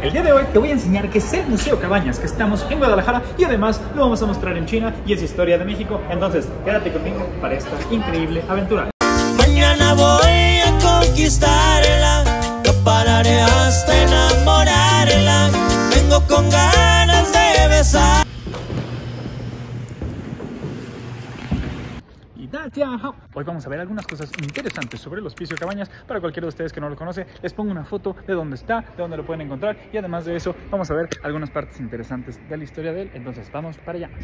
El día de hoy te voy a enseñar qué es el Museo Cabañas, que estamos en Guadalajara y además lo vamos a mostrar en China y es historia de México. Entonces, quédate conmigo para esta increíble aventura. Mañana voy a conquistarla, no pararé hasta enamorarla. Vengo con ganas de besar. Hoy vamos a ver algunas cosas interesantes sobre el Hospicio Cabañas. Para cualquiera de ustedes que no lo conoce, les pongo una foto de dónde está, de dónde lo pueden encontrar, y además de eso vamos a ver algunas partes interesantes de la historia de él. Entonces vamos para allá.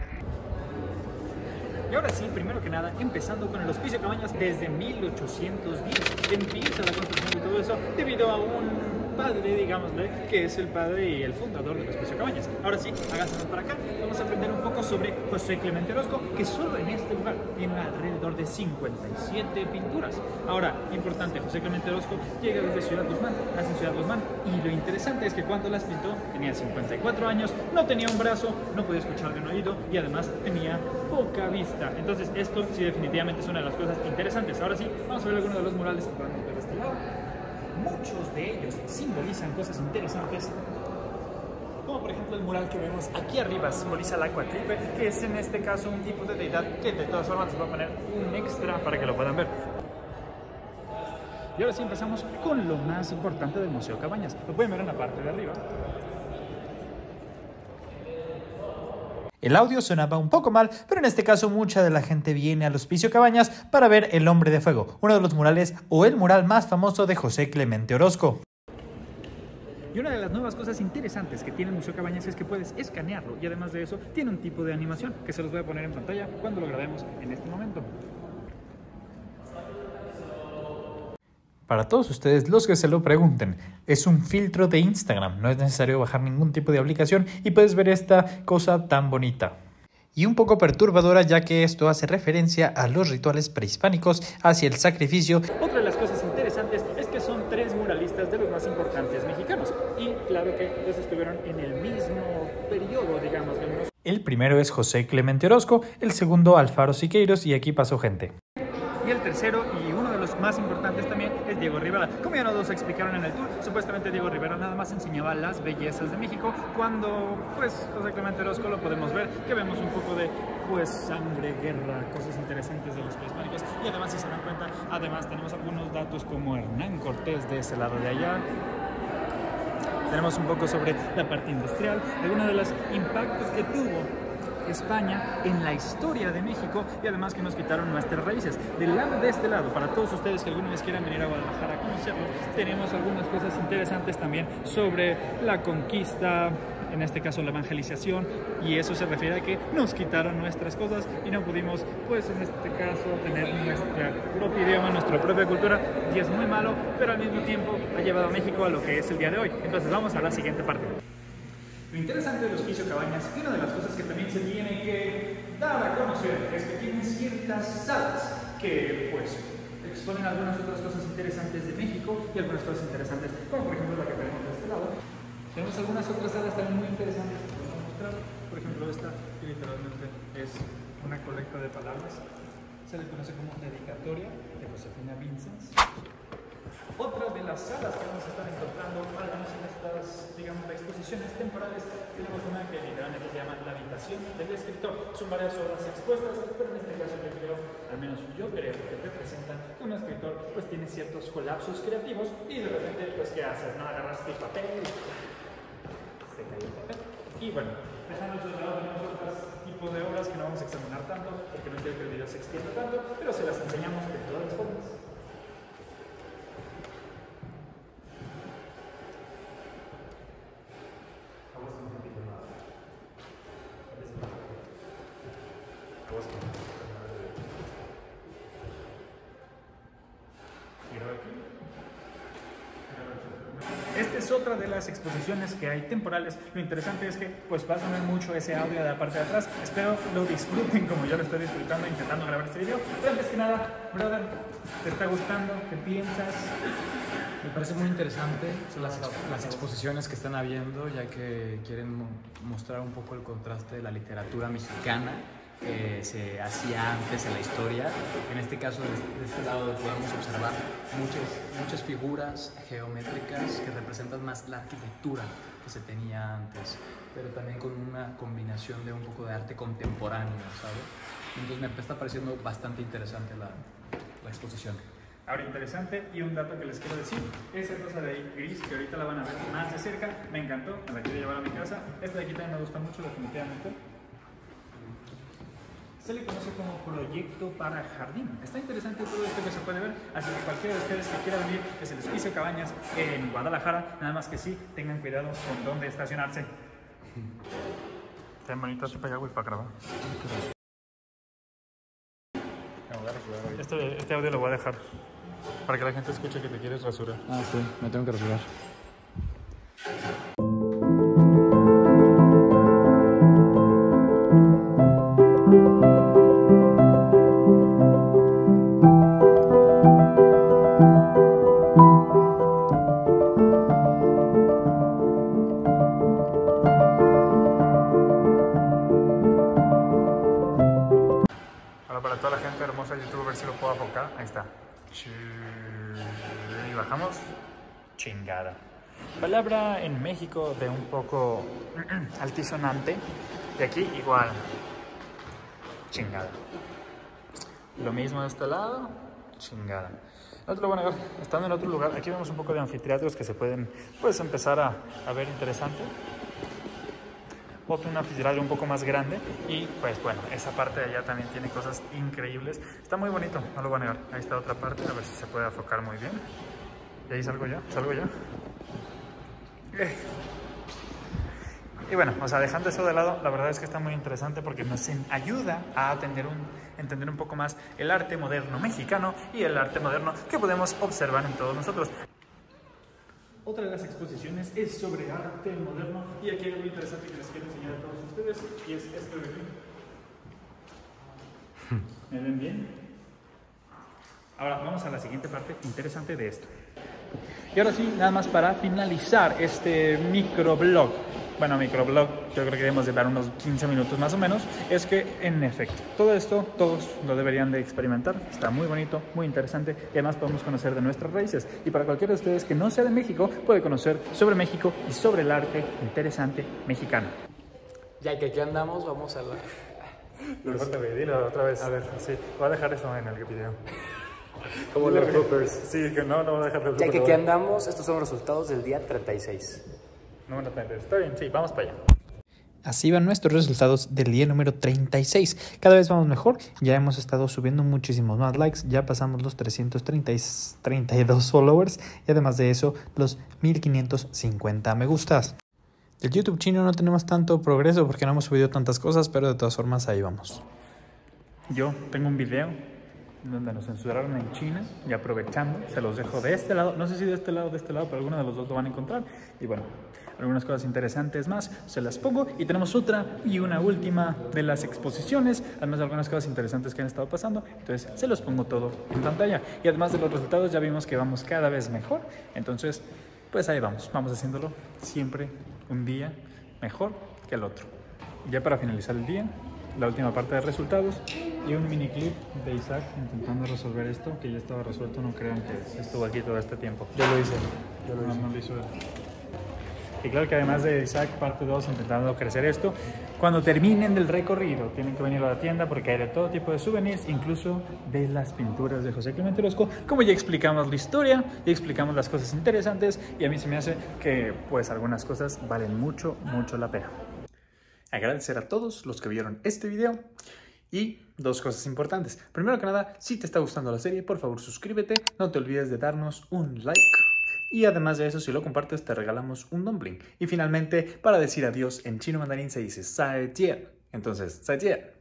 Y ahora sí, primero que nada, empezando con el Hospicio Cabañas desde 1810. Empieza la construcción y todo eso debido a un padre, digámosle, que es el padre y el fundador del Hospicio Cabañas. Ahora sí, háganse para acá. Vamos a aprender un poco sobre José Clemente Orozco, que solo en este lugar tiene alrededor de 57 pinturas. Ahora, importante, José Clemente Orozco llega desde Ciudad Guzmán, nace en Ciudad Guzmán, y lo interesante es que cuando las pintó tenía 54 años, no tenía un brazo, no podía escuchar de un oído y además tenía poca vista. Entonces esto sí definitivamente es una de las cosas interesantes. Ahora sí, vamos a ver algunos de los murales que podemos ver de este lado. Muchos de ellos simbolizan cosas interesantes, como por ejemplo el mural que vemos aquí arriba simboliza la Coatlipe, que es en este caso un tipo de deidad que de todas formas les voy a poner un extra para que lo puedan ver. Y ahora sí empezamos con lo más importante del Museo Cabañas. Lo pueden ver en la parte de arriba. El audio sonaba un poco mal, pero en este caso mucha de la gente viene al Hospicio Cabañas para ver El Hombre de Fuego, uno de los murales o el mural más famoso de José Clemente Orozco. Y una de las nuevas cosas interesantes que tiene el Museo Cabañas es que puedes escanearlo y además de eso tiene un tipo de animación que se los voy a poner en pantalla cuando lo grabemos en este momento. Para todos ustedes, los que se lo pregunten, es un filtro de Instagram, no es necesario bajar ningún tipo de aplicación y puedes ver esta cosa tan bonita. Y un poco perturbadora, ya que esto hace referencia a los rituales prehispánicos hacia el sacrificio. Otra de las cosas interesantes es que son 3 muralistas de los más importantes mexicanos y claro que ellos estuvieron en el mismo periodo, digamos. El primero es José Clemente Orozco, el segundo Alfaro Siqueiros y aquí pasó gente. Y el tercero, y uno de los más importantes también, es Diego Rivera. Como ya nos explicaron en el tour, supuestamente Diego Rivera nada más enseñaba las bellezas de México, cuando pues José Clemente Orozco lo podemos ver, que vemos un poco de pues sangre, guerra, cosas interesantes de los prehispánicos. Y además, si se dan cuenta, además tenemos algunos datos como Hernán Cortés de ese lado de allá. Tenemos un poco sobre la parte industrial, algunos de los impactos que tuvo España en la historia de México y además que nos quitaron nuestras raíces. Del lado de este lado, para todos ustedes que alguna vez quieran venir a Guadalajara a conocerlo, tenemos algunas cosas interesantes también sobre la conquista, en este caso la evangelización, y eso se refiere a que nos quitaron nuestras cosas y no pudimos, pues en este caso, tener nuestro propio idioma, nuestra propia cultura, y es muy malo, pero al mismo tiempo ha llevado a México a lo que es el día de hoy. Entonces vamos a la siguiente parte. Lo interesante del Hospicio Cabañas y una de las cosas que también se tiene que dar a conocer es que tienen ciertas salas que pues exponen algunas otras cosas interesantes de México y algunas cosas interesantes, como por ejemplo la que tenemos de este lado. Tenemos algunas otras salas también muy interesantes que podemos mostrar. Por ejemplo esta, que literalmente es una colecta de palabras. Se le conoce como dedicatoria de Josefina Vincenz. Otra de las salas que vamos a estar encontrando, al menos en estas, digamos, exposiciones temporales, tenemos una que literalmente se llama La Habitación del Escritor. Son varias obras expuestas, pero en este caso yo creo, al menos yo creo, que representan que un escritor pues tiene ciertos colapsos creativos y de repente, pues, ¿qué haces? No agarras tu papel, se cae el papel. Y bueno, dejando eso de lado, tenemos otros tipos de obras que no vamos a examinar tanto, porque no quiero que el video se extienda tanto, pero se las enseñamos de todas las formas. Esta es otra de las exposiciones que hay temporales. Lo interesante es que pues va a sonar mucho ese audio de la parte de atrás. Espero lo disfruten como yo lo estoy disfrutando intentando grabar este video. Pero antes que nada, brother, ¿te está gustando? ¿Qué piensas? Me parece muy interesante las exposiciones que están habiendo, ya que quieren mostrar un poco el contraste de la literatura mexicana que se hacía antes en la historia. En este caso, de este lado podemos observar muchas figuras geométricas que representan más la arquitectura que se tenía antes, pero también con una combinación de un poco de arte contemporáneo, ¿sabes? Entonces me está pareciendo bastante interesante la exposición. Ahora, interesante, y un dato que les quiero decir, esa cosa de ahí gris, que ahorita la van a ver más de cerca, me encantó, me la quiero llevar a mi casa. Esta de aquí también me gusta mucho, definitivamente. Se le conoce como proyecto para jardín. Está interesante todo esto que se puede ver, así que cualquiera de ustedes que quiera venir es el Hospicio Cabañas en Guadalajara, nada más que sí, tengan cuidado con dónde estacionarse. Está bonito así para allá, güey, para grabar. Este audio lo voy a dejar para que la gente escuche que te quieres rasurar. Ah, sí, me tengo que rasurar. Para toda la gente hermosa de YouTube, a ver si lo puedo enfocar. Ahí está. Y bajamos. Chingada. Palabra en México de un poco altisonante. Y aquí igual. Chingada. Lo mismo de este lado. Chingada. Otro, bueno, estando en otro lugar, aquí vemos un poco de anfiteatros que se pueden empezar a ver interesante. Un anfiteatro un poco más grande y pues bueno, esa parte de allá también tiene cosas increíbles. Está muy bonito, no lo voy a negar. Ahí está otra parte, a ver si se puede enfocar muy bien. Y ahí salgo ya. Y bueno, o sea, dejando eso de lado, la verdad es que está muy interesante porque nos ayuda a entender un poco más el arte moderno mexicano y el arte moderno que podemos observar en todos nosotros. Otra de las exposiciones es sobre arte moderno y aquí hay algo interesante que les quiero enseñar a todos ustedes y es esto de aquí. ¿Me ven bien? Ahora vamos a la siguiente parte interesante de esto. Y ahora sí, nada más para finalizar este microblog. Bueno, microblog, yo creo que debemos de dar unos 15 minutos más o menos. Es que, en efecto, todo esto, todos lo deberían de experimentar. Está muy bonito, muy interesante y además podemos conocer de nuestras raíces. Y para cualquiera de ustedes que no sea de México, puede conocer sobre México y sobre el arte interesante mexicano. Ya que aquí andamos, vamos a la... Dilo otra vez. A ver, sí, voy a dejar eso en el video. Como los bloopers. Sí, que no voy a dejar de Ya que aquí andamos, estos son los resultados del día 36. No me lo tengo. Está bien, sí, vamos para allá. Así van nuestros resultados del día número 36. Cada vez vamos mejor. Ya hemos estado subiendo muchísimos más likes. Ya pasamos los 332 followers. Y además de eso, los 1550 me gustas. Del YouTube chino no tenemos tanto progreso porque no hemos subido tantas cosas, pero de todas formas ahí vamos. Yo tengo un video donde nos censuraron en China y aprovechando, se los dejo de este lado. No sé si de este lado o de este lado, pero alguno de los dos lo van a encontrar. Y bueno, algunas cosas interesantes más se las pongo. Y tenemos otra y una última de las exposiciones, además de algunas cosas interesantes que han estado pasando. Entonces se los pongo todo en pantalla. Y además de los resultados ya vimos que vamos cada vez mejor. Entonces pues ahí vamos haciéndolo siempre un día mejor que el otro. Ya para finalizar el día, la última parte de resultados y un mini clip de Isaac intentando resolver esto, que ya estaba resuelto. No crean que estuvo aquí todo este tiempo. Yo lo hice. No lo hizo él. Y claro que además de Isaac, parte 2, intentando crecer esto, cuando terminen del recorrido tienen que venir a la tienda porque hay de todo tipo de souvenirs, incluso de las pinturas de José Clemente Orozco. Como ya explicamos la historia, ya explicamos las cosas interesantes y a mí se me hace que pues algunas cosas valen mucho la pena. Agradecer a todos los que vieron este video y dos cosas importantes. Primero que nada, si te está gustando la serie, por favor suscríbete, no te olvides de darnos un like. Y además de eso, si lo compartes, te regalamos un dumpling. Y finalmente, para decir adiós en chino mandarín se dice 再见. Entonces, 再见.